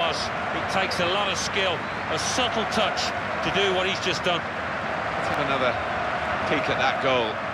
It takes a lot of skill, a subtle touch to do what he's just done. Let's have another peek at that goal.